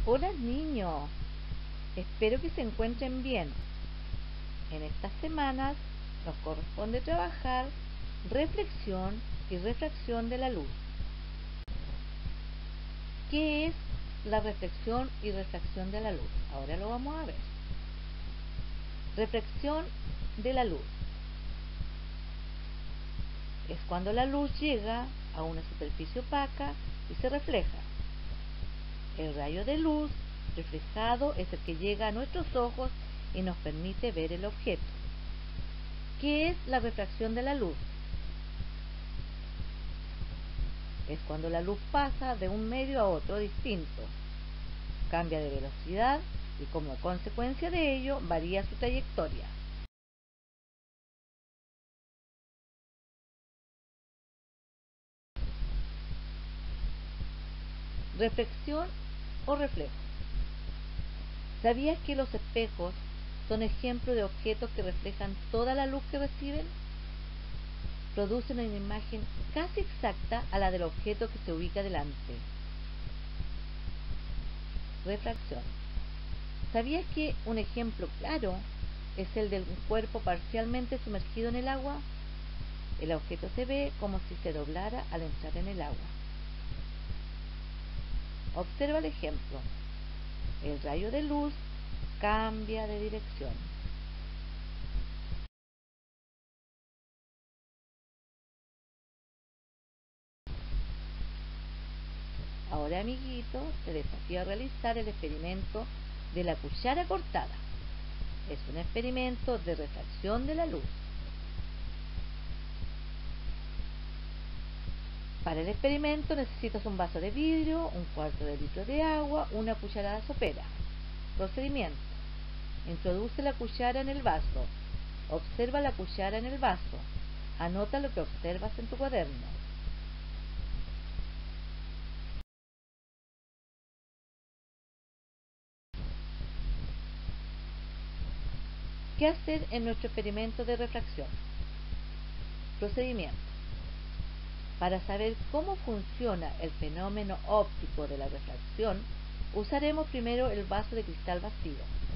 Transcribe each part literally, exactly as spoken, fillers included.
Hola niños, espero que se encuentren bien. En estas semanas nos corresponde trabajar reflexión y refracción de la luz. ¿Qué es la reflexión y refracción de la luz? Ahora lo vamos a ver. Reflexión de la luz es cuando la luz llega a una superficie opaca y se refleja. El rayo de luz reflejado es el que llega a nuestros ojos y nos permite ver el objeto. ¿Qué es la refracción de la luz? Es cuando la luz pasa de un medio a otro distinto, cambia de velocidad y como consecuencia de ello varía su trayectoria. Reflexión o reflejo. ¿Sabías que los espejos son ejemplos de objetos que reflejan toda la luz que reciben? Producen una imagen casi exacta a la del objeto que se ubica delante. Refracción. ¿Sabías que un ejemplo claro es el de un cuerpo parcialmente sumergido en el agua? El objeto se ve como si se doblara al entrar en el agua. Observa el ejemplo. El rayo de luz cambia de dirección. Ahora, amiguito, te desafío a realizar el experimento de la cuchara cortada. Es un experimento de refracción de la luz. Para el experimento necesitas un vaso de vidrio, un cuarto de litro de agua, una cucharada sopera. Procedimiento. Introduce la cuchara en el vaso. Observa la cuchara en el vaso. Anota lo que observas en tu cuaderno. ¿Qué hacer en nuestro experimento de refracción? Procedimiento. Para saber cómo funciona el fenómeno óptico de la refracción, usaremos primero el vaso de cristal vacío.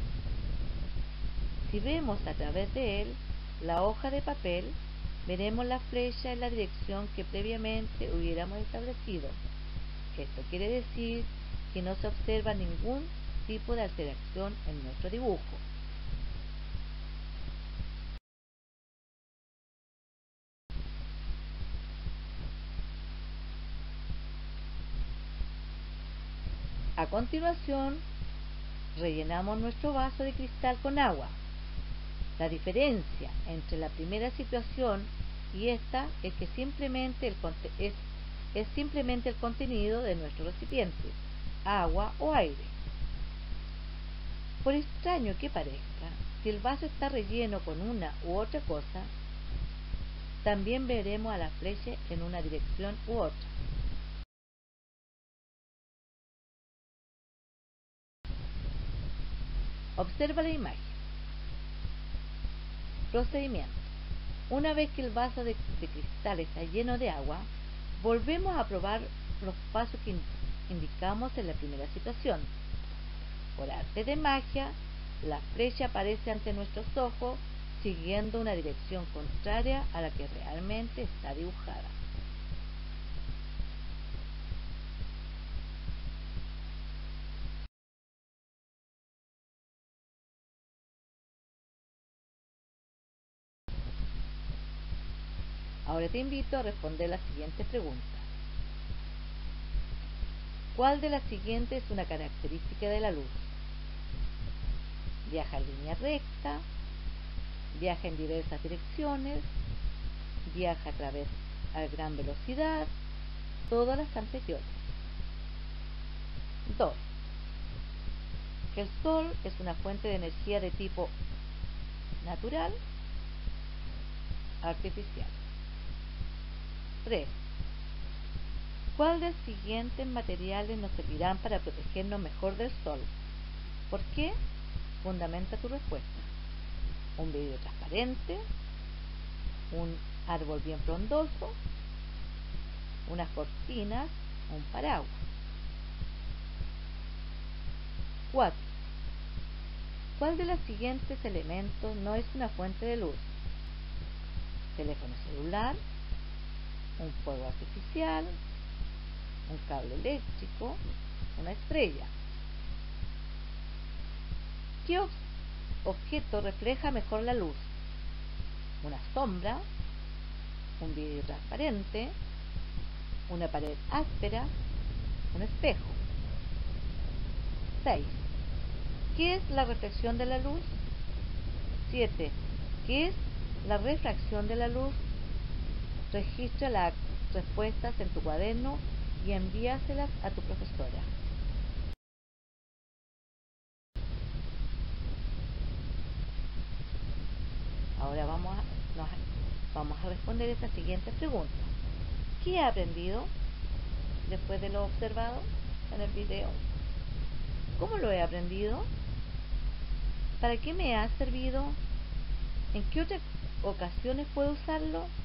Si vemos a través de él la hoja de papel, veremos la flecha en la dirección que previamente hubiéramos establecido. Esto quiere decir que no se observa ningún tipo de alteración en nuestro dibujo. A continuación, rellenamos nuestro vaso de cristal con agua. La diferencia entre la primera situación y esta es que simplemente el es, es simplemente el contenido de nuestro recipiente, agua o aire. Por extraño que parezca, si el vaso está relleno con una u otra cosa, también veremos a la flecha en una dirección u otra. Observa la imagen. Procedimiento. Una vez que el vaso de, de cristal está lleno de agua, volvemos a probar los pasos que indicamos en la primera situación. Por arte de magia, la flecha aparece ante nuestros ojos siguiendo una dirección contraria a la que realmente está dibujada. Ahora te invito a responder la siguiente pregunta. ¿Cuál de las siguientes es una característica de la luz? Viaja en línea recta, viaja en diversas direcciones, viaja a través a gran velocidad, todas las anteriores. dos. Que el Sol es una fuente de energía de tipo natural, artificial. tres. ¿Cuál de los siguientes materiales nos servirán para protegernos mejor del sol? ¿Por qué? Fundamenta tu respuesta. Un vidrio transparente, un árbol bien frondoso, unas cortinas, un paraguas. cuatro. ¿Cuál de los siguientes elementos no es una fuente de luz? Teléfono celular, un fuego artificial, un cable eléctrico, una estrella. ¿Qué ob- objeto refleja mejor la luz? Una sombra, un vidrio transparente, una pared áspera, un espejo. seis. ¿Qué es la reflexión de la luz? siete. ¿Qué es la refracción de la luz? Registra las respuestas en tu cuaderno y envíaselas a tu profesora. Ahora vamos a, nos, vamos a responder estas siguientes preguntas. ¿Qué he aprendido después de lo observado en el video? ¿Cómo lo he aprendido? ¿Para qué me ha servido? ¿En qué otras ocasiones puedo usarlo?